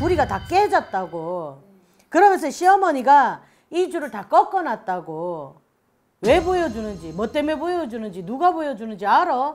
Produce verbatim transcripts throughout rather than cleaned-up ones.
부리가 다 깨졌다고. 그러면서 시어머니가 이 줄을 다 꺾어놨다고. 왜 보여주는지, 뭐 때문에 보여주는지, 누가 보여주는지 알아?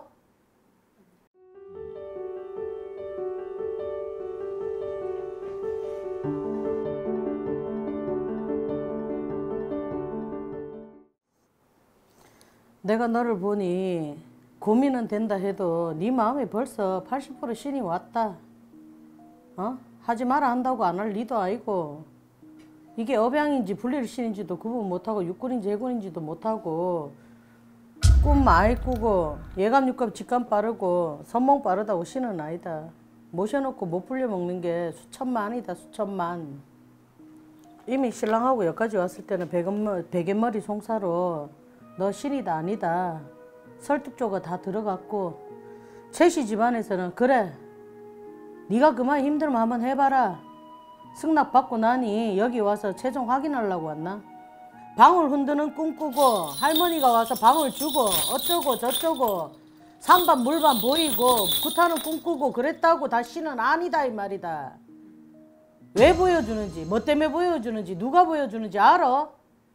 내가 너를 보니 고민은 된다 해도 네 마음에 벌써 팔십 퍼센트 신이 왔다. 어? 하지 마라 한다고 안 할 리도 아니고, 이게 업양인지 분리신인지도 구분 못하고 육군인지 해군인지도 못하고, 꿈 많이 꾸고 예감 육감 직감 빠르고 선몽 빠르다고 신은 아니다. 모셔놓고 못 불려먹는 게 수천만이다. 수천만. 이미 신랑하고 여기까지 왔을 때는 베갯머리 송사로 너 신이다 아니다 설득조가 다 들어갔고, 최씨 집안에서는 그래 네가 그만 힘들면 한번 해봐라. 승낙 받고 나니 여기 와서 최종 확인하려고 왔나? 방울 흔드는 꿈 꾸고 할머니가 와서 방울 주고 어쩌고 저쩌고 산반 물반 보이고 구타는 꿈 꾸고 그랬다고 다 신은 아니다 이 말이다. 왜 보여주는지, 뭐 때문에 보여주는지, 누가 보여주는지 알아?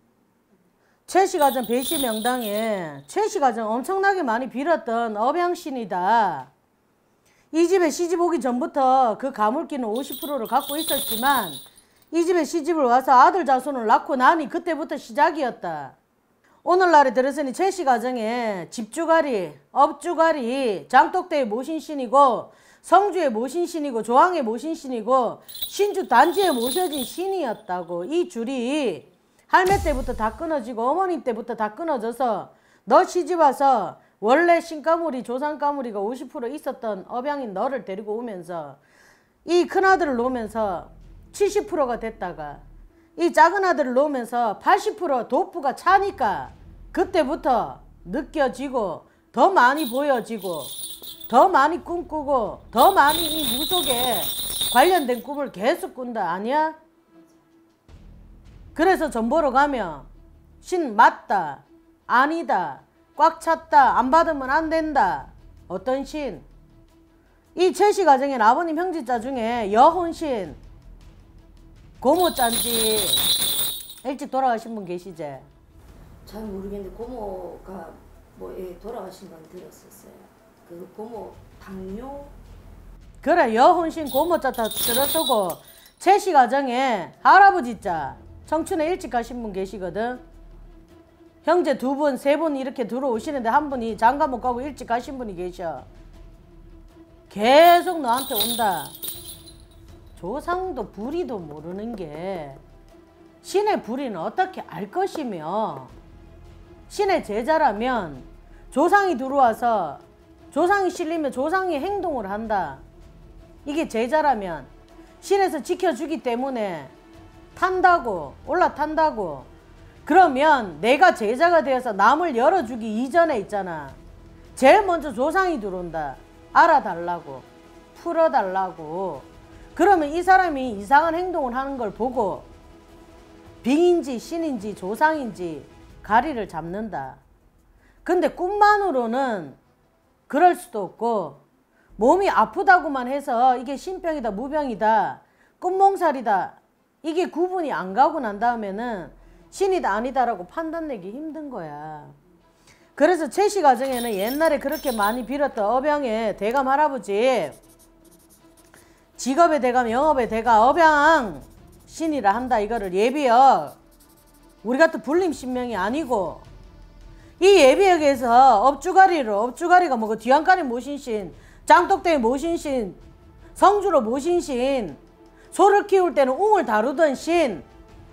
최씨가정 배씨 명당에 최씨가정 엄청나게 많이 빌었던 업양신이다. 이 집에 시집 오기 전부터 그 가물기는 오십 퍼센트를 갖고 있었지만 이 집에 시집을 와서 아들 자손을 낳고 나니 그때부터 시작이었다. 오늘날에 들어서니 최씨 가정에 집주가리, 업주가리, 장독대의 모신신이고 성주의 모신신이고 조항의 모신신이고 신주 단지에 모셔진 신이었다고. 이 줄이 할매 때부터 다 끊어지고 어머님 때부터 다 끊어져서 너 시집와서 원래 신가물이 조상가물이가 오십 퍼센트 있었던 업양인 너를 데리고 오면서 이 큰아들을 놓으면서 칠십 퍼센트가 됐다가 이 작은 아들을 놓으면서 팔십 퍼센트 도프가 차니까 그때부터 느껴지고 더 많이 보여지고 더 많이 꿈꾸고 더 많이 이 무속에 관련된 꿈을 계속 꾼다 아니야? 그래서 전 보러 가면 신 맞다, 아니다, 꽉 찼다, 안 받으면 안 된다. 어떤 신? 이 최씨 가정엔 아버님 형제자 중에 여혼신, 고모짠지 일찍 돌아가신 분 계시지? 잘 모르겠는데 고모가 뭐 예, 돌아가신 건 들었었어요. 그 고모 당뇨? 그래 여혼신 고모자 다 들어서고 최씨 가정에 할아버지자 청춘에 일찍 가신 분 계시거든. 형제 두 분, 세 분 이렇게 들어오시는데 한 분이 장가 못 가고 일찍 가신 분이 계셔. 계속 너한테 온다. 조상도 불의도 모르는 게 신의 불의는 어떻게 알 것이며, 신의 제자라면 조상이 들어와서 조상이 실리면 조상이 행동을 한다. 이게 제자라면 신에서 지켜주기 때문에 탄다고, 올라탄다고. 그러면 내가 제자가 되어서 남을 열어주기 이전에 있잖아. 제일 먼저 조상이 들어온다. 알아달라고, 풀어달라고. 그러면 이 사람이 이상한 행동을 하는 걸 보고 빙인지 신인지 조상인지 가리를 잡는다. 근데 꿈만으로는 그럴 수도 없고, 몸이 아프다고만 해서 이게 신병이다 무병이다 꿈몽살이다 이게 구분이 안 가고 난 다음에는 신이다 아니다라고 판단내기 힘든 거야. 그래서 최씨 가정에는 옛날에 그렇게 많이 빌었던 업양의 대감 할아버지, 직업의 대감 영업의 대가 업양 신이라 한다. 이거를 예비역, 우리 같은 불림신명이 아니고 이 예비역에서 업주가리로, 업주가리가 뭐고 뒤안가리 모신신, 장독대의 모신신, 성주로 모신신, 소를 키울 때는 웅을 다루던 신,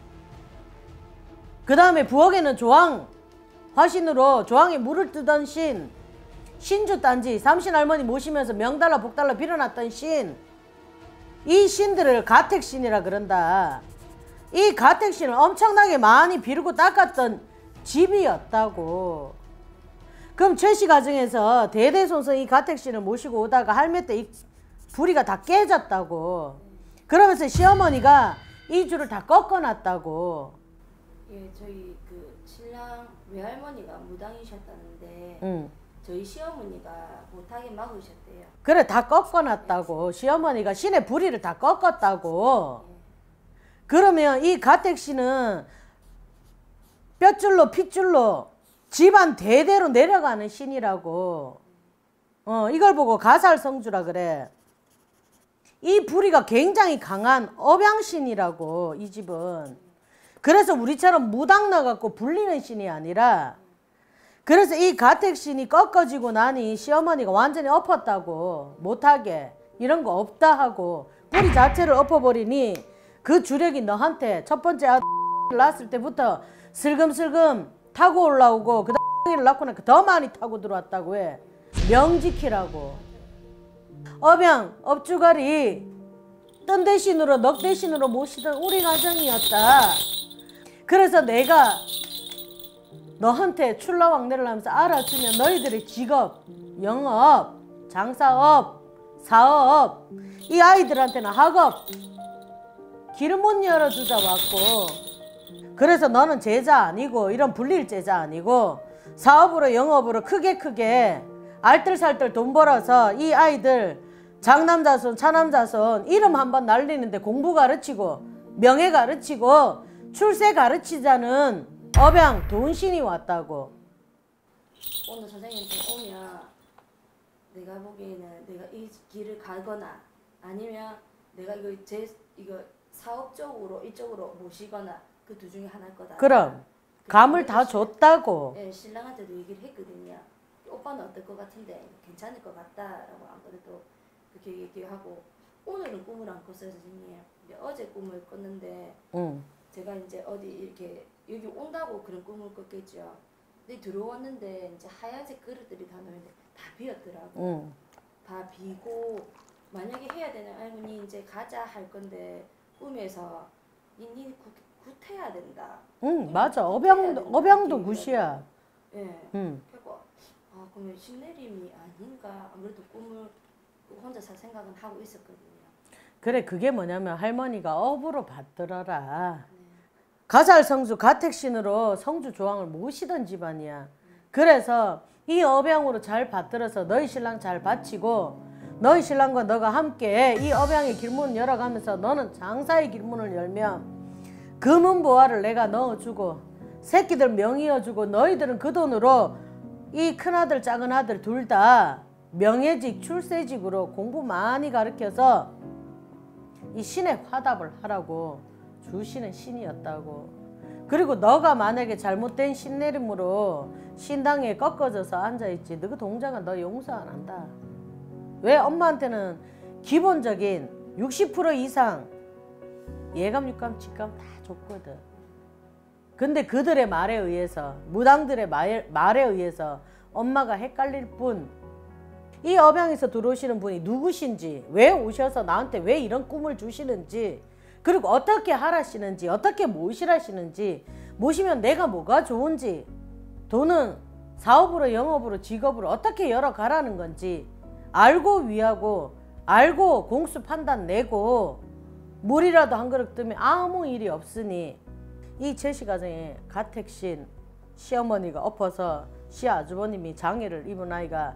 그 다음에 부엌에는 조항, 화신으로 조항에 물을 뜨던 신, 신주 단지 삼신할머니 모시면서 명달라 복달라 빌어놨던 신, 이 신들을 가택신이라 그런다. 이 가택신을 엄청나게 많이 비르고 닦았던 집이었다고. 그럼 최씨 가정에서 대대손손 이 가택신을 모시고 오다가 할매 때 이 부리가 다 깨졌다고. 그러면서 시어머니가 이 줄을 다 꺾어놨다고. 예, 저희 그 신랑 외할머니가 무당이셨다는데 응. 저희 시어머니가 못하게 막으셨대요. 그래 다 꺾어놨다고. 시어머니가 신의 부리를 다 꺾었다고. 네. 그러면 이 가택 씨는 뼈줄로 핏줄로 집안 대대로 내려가는 신이라고. 어, 이걸 보고 가살성주라 그래. 이 부리가 굉장히 강한 업양신이라고 이 집은. 그래서 우리처럼 무당 나갖고 불리는 신이 아니라, 그래서 이 가택신이 꺾어지고 나니 시어머니가 완전히 엎었다고. 못하게 이런 거 없다 하고 뿌리 자체를 엎어버리니 그 주력이 너한테 첫 번째 아들 낳았을 때부터 슬금슬금 타고 올라오고 그 다음 을 낳고 나니까 더 많이 타고 들어왔다고 해. 명지키라고. 업양 업주가리 뜬 대신으로 넉 대신으로 모시던 우리 가정이었다. 그래서 내가 너한테 출라왕래를 하면서 알아주면 너희들의 직업, 영업, 장사업, 사업, 이 아이들한테는 학업 길을 못 열어주자 왔고, 그래서 너는 제자 아니고 이런 불릴 제자 아니고 사업으로 영업으로 크게 크게 알뜰살뜰 돈 벌어서 이 아이들 장남자손 차남자손 이름 한번 날리는데 공부 가르치고 명예 가르치고 출세 가르치자는 업양 돈신이 왔다고. 오늘 선생님한테 오면 내가 보기에는 내가 이 길을 가거나 아니면 내가 이거 제 이거 사업적으로 이쪽으로 모시거나 그 두 중에 하나일 거다. 그럼 감을 다 줬다고. 네, 신랑한테도 얘기를 했거든요. 오빠는 어떨 것 같은데 괜찮을 것 같다라고 안 그래도 그렇게 얘기하고, 오늘은 꿈을 안 꿨어요 선생님. 어제 꿈을 꿨는데 응. 제가 이제 어디 이렇게 여기 온다고 그런 꿈을 꿨겠죠. 근데 들어왔는데 이제 하얀색 그릇들이 다 놓였는데 다 비었더라고. 응. 다 비고 만약에 해야 되는 할머니 이제 가자 할 건데 꿈에서 니니 굿해야 된다. 응 맞아. 업양도 업양도 굿이야. 예. 네. 응. 그리고 아 그러면 신내림이 아닌가 아무래도 꿈을 혼자 살 생각은 하고 있었거든요. 그래 그게 뭐냐면 할머니가 업으로 받들어라. 네. 가살성주 가택신으로 성주 조항을 모시던 집안이야. 그래서 이 업양으로 잘 받들어서 너희 신랑 잘 바치고 너희 신랑과 너가 함께 이 업양의 길문 열어가면서 너는 장사의 길문을 열면 금은보화를 내가 넣어주고 새끼들 명의어주고 너희들은 그 돈으로 이 큰아들 작은아들 둘 다 명예직 출세직으로 공부 많이 가르쳐서 이 신의 화답을 하라고 주시는 신이었다고. 그리고 너가 만약에 잘못된 신내림으로 신당에 꺾어져서 앉아있지 너 그 동작은 너 용서 안 한다. 왜? 엄마한테는 기본적인 육십 퍼센트 이상 예감, 육감, 직감 다 줬거든. 근데 그들의 말에 의해서 무당들의 말, 말에 의해서 엄마가 헷갈릴 뿐, 이 업양에서 들어오시는 분이 누구신지, 왜 오셔서 나한테 왜 이런 꿈을 주시는지, 그리고 어떻게 하라시는지, 어떻게 모시라시는지, 모시면 내가 뭐가 좋은지, 돈은 사업으로 영업으로 직업으로 어떻게 열어가라는 건지 알고 위하고 알고 공수 판단 내고 물이라도 한 그릇 뜨면 아무 일이 없으니, 이 제시 가정에 가택신 시어머니가 엎어서 시아주버님이 장애를 입은 아이가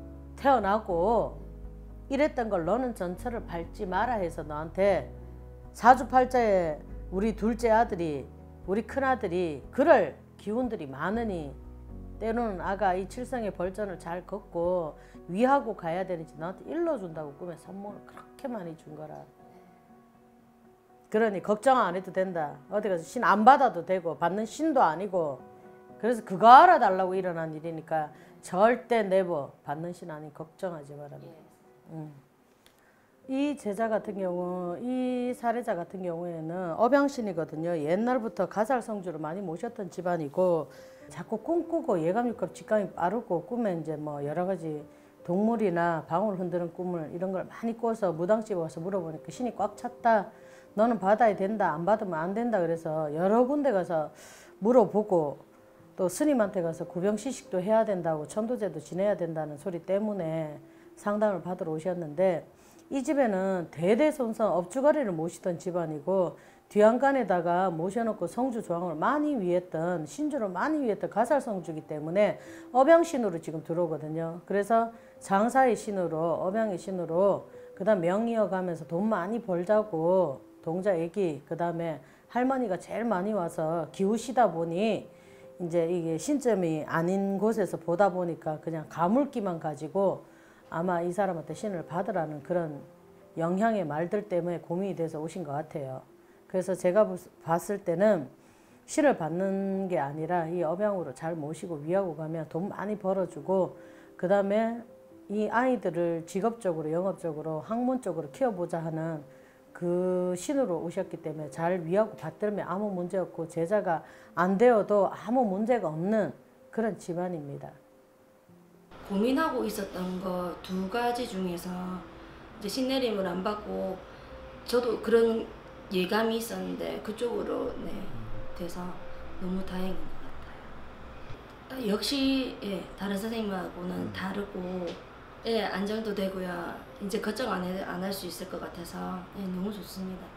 태어나고 이랬던 걸 너는 전철을 밟지 마라 해서 너한테 사주팔자에 우리 둘째 아들이 우리 큰아들이 그럴 기운들이 많으니 때로는 아가 이 칠성의 벌전을 잘 걷고 위하고 가야 되는지 너한테 일러준다고 꿈에 선물을 그렇게 많이 준 거라. 그러니 걱정 안 해도 된다. 어디 가서 신 안 받아도 되고 받는 신도 아니고, 그래서 그거 알아달라고 일어난 일이니까 절대 내버 받는 신 아니 걱정하지 말아라. 응. 이 제자 같은 경우, 이 사례자 같은 경우에는 업양신이거든요. 옛날부터 가살성주를 많이 모셨던 집안이고, 자꾸 꿈꾸고 예감육감 직감이 빠르고 꿈에 이제 뭐 여러 가지 동물이나 방울 흔드는 꿈을 이런 걸 많이 꿔서 무당집에 와서 물어보니까 신이 꽉 찼다. 너는 받아야 된다. 안 받으면 안 된다. 그래서 여러 군데 가서 물어보고 또 스님한테 가서 구병시식도 해야 된다고 천도제도 지내야 된다는 소리 때문에 상담을 받으러 오셨는데, 이 집에는 대대손손 업주가리를 모시던 집안이고 뒤안간에다가 모셔놓고 성주 조항을 많이 위했던 신주를 많이 위했던 가살성주기 때문에 업양신으로 지금 들어오거든요. 그래서 장사의 신으로 업양의 신으로 그다음 명 이어가면서 돈 많이 벌자고 동자 애기 그다음에 할머니가 제일 많이 와서 기우시다 보니 이제 이게 신점이 아닌 곳에서 보다 보니까 그냥 가물기만 가지고 아마 이 사람한테 신을 받으라는 그런 영향의 말들 때문에 고민이 돼서 오신 것 같아요. 그래서 제가 봤을 때는 신을 받는 게 아니라 이 업양으로 잘 모시고 위하고 가면 돈 많이 벌어주고 그 다음에 이 아이들을 직업적으로 영업적으로 학문적으로 키워보자 하는 그 신으로 오셨기 때문에 잘 위하고 받들면 아무 문제 없고 제자가 안 되어도 아무 문제가 없는 그런 집안입니다. 고민하고 있었던 거 두 가지 중에서 이제 신내림을 안 받고 저도 그런 예감이 있었는데 그쪽으로 네, 돼서 너무 다행인 것 같아요. 역시 예, 다른 선생님하고는 다르고 예, 안정도 되고요. 이제 걱정 안 할 수 있을 것 같아서 예, 너무 좋습니다.